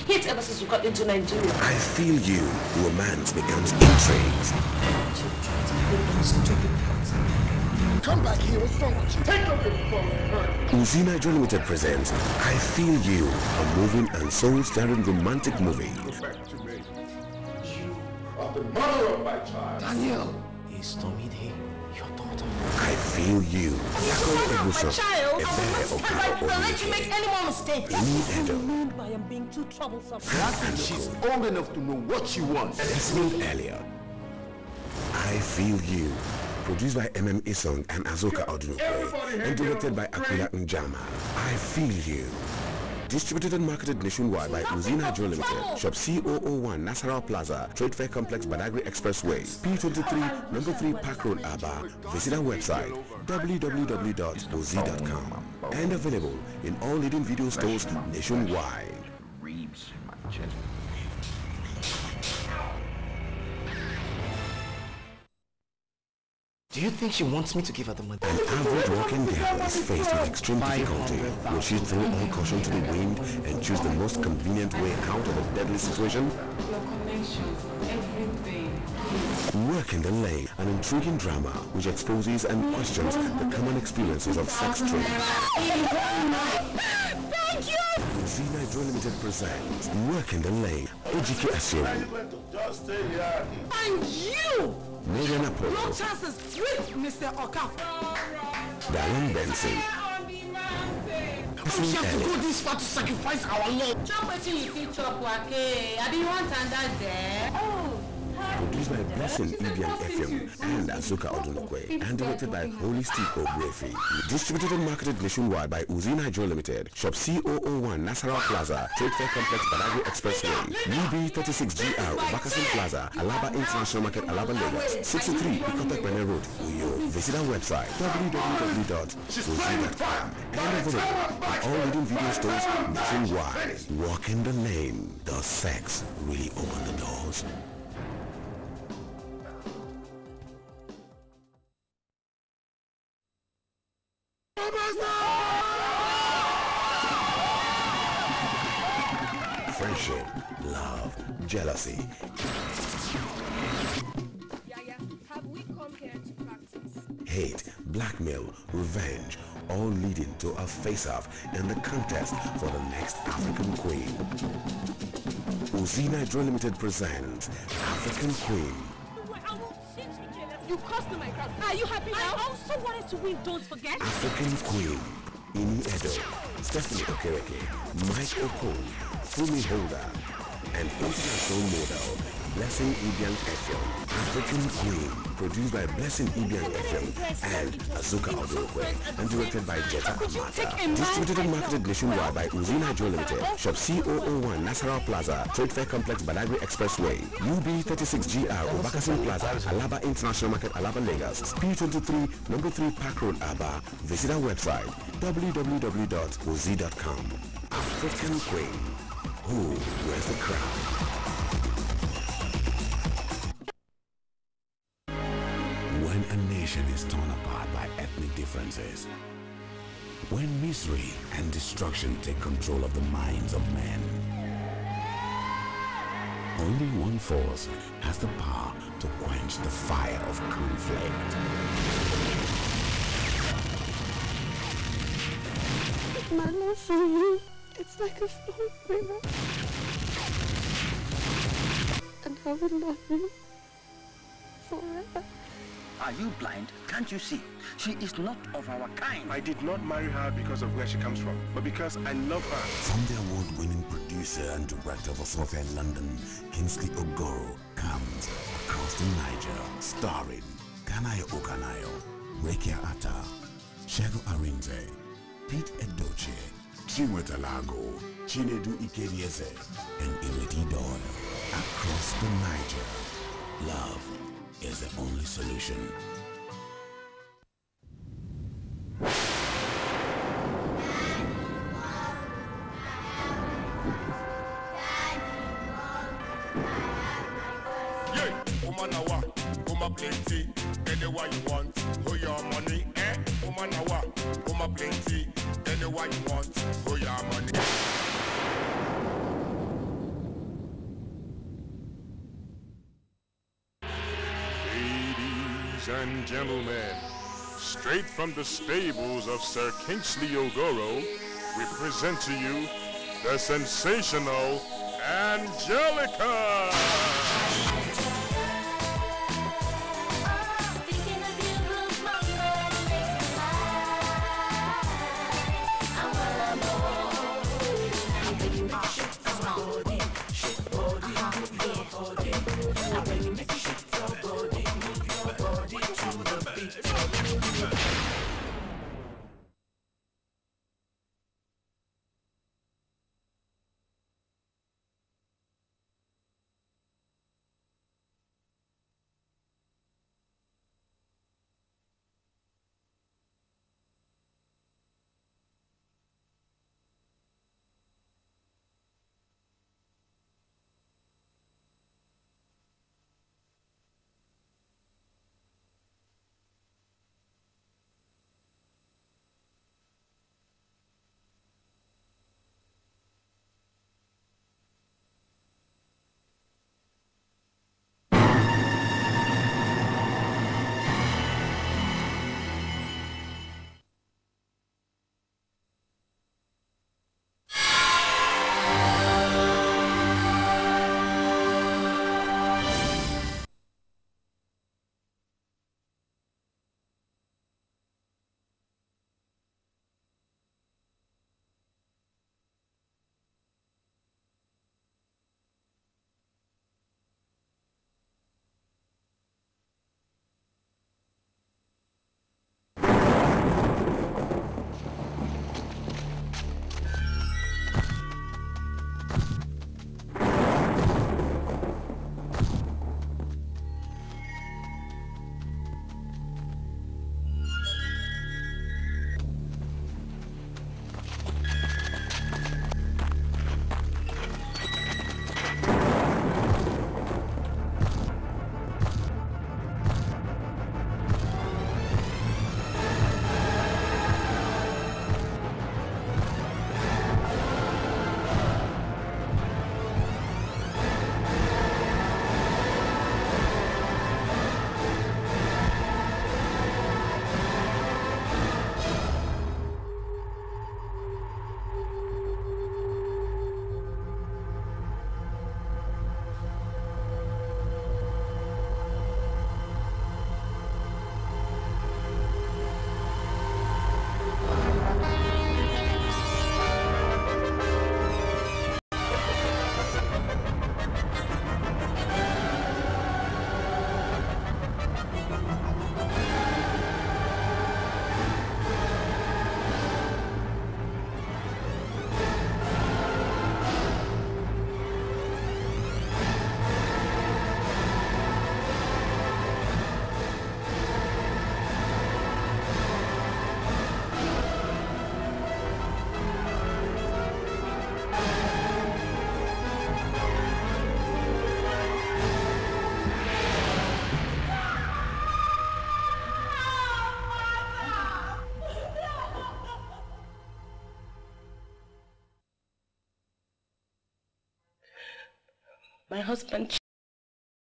hit ever since we got into Nigeria. I feel you. Romance becomes intrigues. Come back here, what's wrong with you? Take up your phone. Uzi Nigeria Limited presents I Feel You, a moving and soul-stirring romantic movie. Go back to me. You are the mother of my child. Daniel! Is Tomide your daughter? I Feel You. My child, I will not let you make any more mistakes. Ini I am being too troublesome. She's old enough to know what she wants. Desmond Elliott. I Feel You. Produced by MM Isong and Azoka Odunukwe and directed by Aquila Njama. I Feel You. Distributed and marketed nationwide by Uzi Nigeria Limited. Shop C001 Nasarawa Plaza, Trade Fair Complex, Badagry Expressway, P23, number 3 Park Road, Aba. Visit our website www.ozi.com and available in all leading video stores nationwide. Reeves in my chest. Do you think she wants me to give her the money? An average working girl is faced with extreme difficulty. Will she throw all caution to the wind and choose the most convenient way out of a deadly situation? Your connections, everything. Work in the Lane, an intriguing drama which exposes and questions the common experiences of sex trade. Thank you! Uzi Nigeria Limited presents Work in the Lane, Ejike Asiru, Just stay here. And you! Marian No Apollo, chances with Mr. Okaf. Darren Benson, We have to go this far to sacrifice our love. Chop wetin you fit chop wake. I be want under there. Oh. produced by Blessing Ibian FM and Azuka Odunukwe, and directed by Holy Steve Ogrefi. Distributed and marketed nationwide by Uzi Nigeria Limited. Shop C001 Nasarawa Plaza, Trade Fair Complex, Badagry Expressway, UB36GR, Bakasin Plaza, Alaba International Market, Alaba, Lagos, 63 Ikotek Bene Road, Uyo. Visit our website www.uzi.com and available in all leading video stores nationwide. Walk in the Lane. Does sex really open the doors? Friendship, love, jealousy. Have we come here to practice? Hate, blackmail, revenge, all leading to a face-off in the contest for the next African Queen. Uzi Nigeria Limited presents African Queen. You crossed my cross. Are you happy now? I also wanted to win, don't forget. African Queen. Ini Edo, Stephanie Okereke, Mike Okon, Fumi Holder, and international model Blessing Ibian FM. African Queen, produced by Blessing Ibian FM and Azuka Odokwe, and directed by Jetta Amata. Distributed and marketed nationwide by Uzi Nigeria Limited. Shop C001 Nasarawa Plaza, Trade Fair Complex, Badagry Expressway, UB36GR, Obakasin Plaza, Alaba International Market, Alaba, Lagos, P23, number 3 Park Road, Aba. Visit our website www.ozi.com. African Queen. Who wears the crown? When a nation is torn apart by ethnic differences, when misery and destruction take control of the minds of men, only one force has the power to quench the fire of conflict. My love for you, it's like a flowing river. And I will love you forever. Are you blind? Can't you see? She is not of our kind. I did not marry her because of where she comes from, but because I love her. From the award-winning producer and director of Sophia London, Kingsley Ogoro, comes Across the Niger, starring Kanayo Okanayo, Rekia Atta, Shego Arinze, Pete Edochie, Chinweta Lago, Chinedu Ikedieze, and Ireti Doyle. Across the Niger, love is the only solution. Plenty, anywhere you want, who your money, eh? Woman, plenty, anywhere you want, who your money. and gentlemen, straight from the stables of Sir Kingsley Ogoro, we present to you the sensational Angelica! My husband